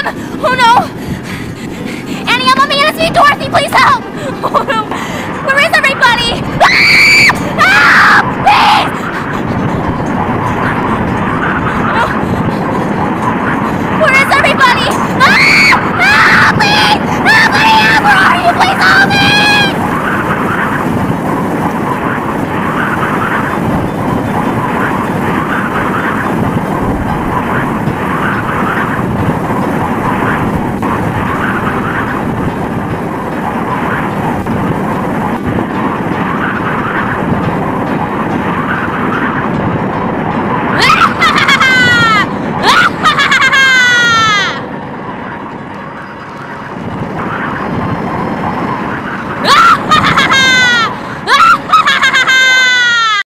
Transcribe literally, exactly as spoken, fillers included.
Oh no! Annie, I'm on the N S V. Dorothy, please help! Oh no! Where is everybody? Ah! Help! Please!